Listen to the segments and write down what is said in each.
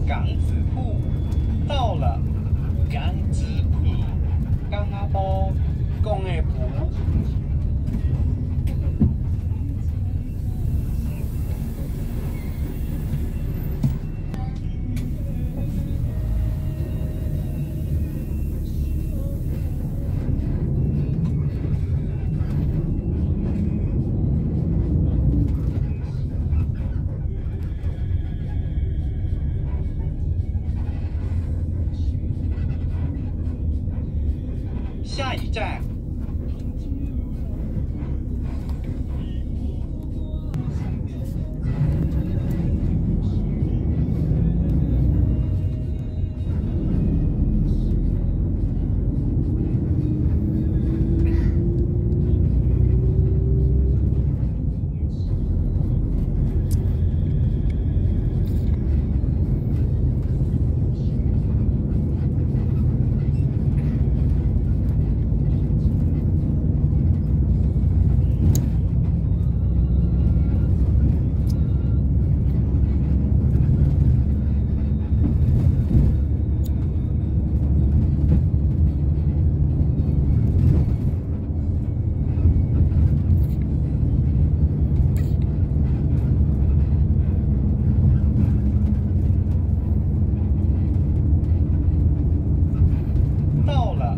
港子铺到了， 港子铺， 港阿波公的铺。下一站，到了。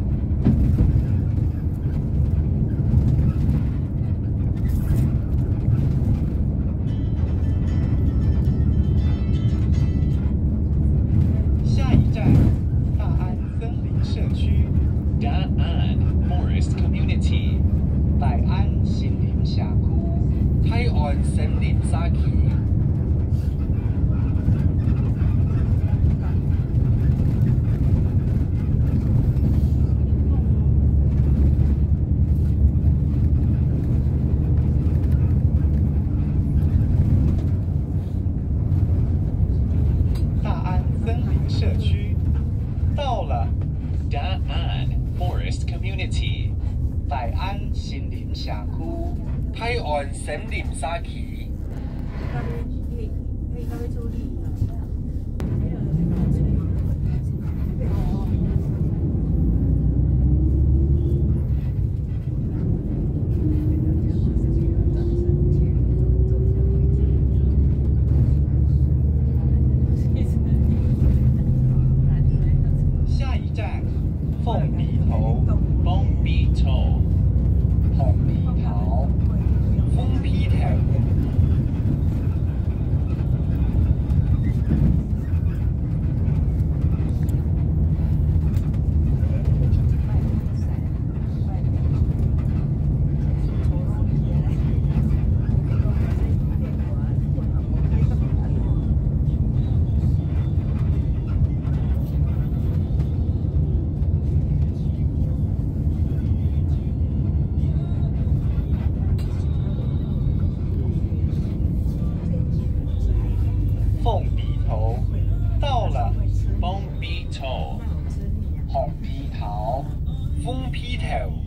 下一站，大安森林社区。 大安 Forest Community， 大安森林社區。 泰安森林社區。 大安森林社區到了， 大安 Forest Community， 大安森林社區。 泰安森林社區。 下一站，鳳梨頭。 鳳梨頭， 鳳梨頭。 鳳皮頭。 鳳梨頭到了， 鳳梨頭， 紅皮頭。 鳳皮頭。